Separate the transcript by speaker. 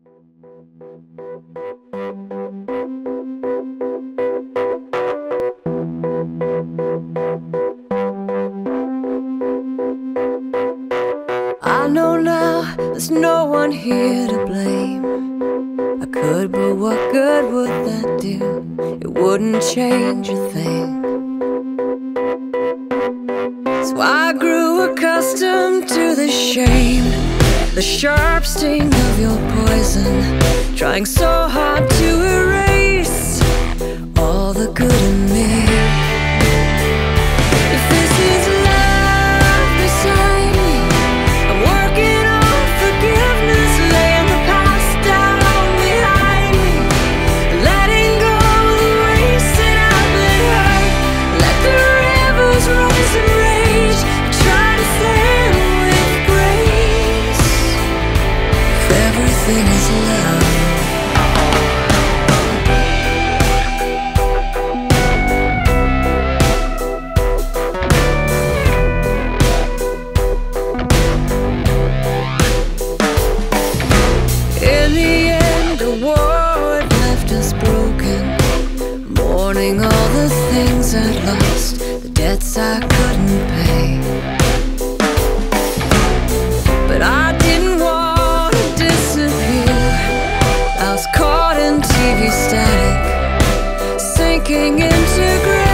Speaker 1: I know now there's no one here to blame. I could, but what good would that do? It wouldn't change a thing. So I grew accustomed to the shame, the sharp sting of your poison, trying so hard to erase all the good in me. If this is love beside me, I'm working on forgiveness, laying the past down behind me, letting go of the ways that I've been hurt. Let the rivers rise and rage, try to stand with grace. If everything is love, in the end, a war had left us broken, mourning all the things I'd lost, the debts I couldn't pay. But I didn't want to disappear. I was caught in TV static, sinking into gray.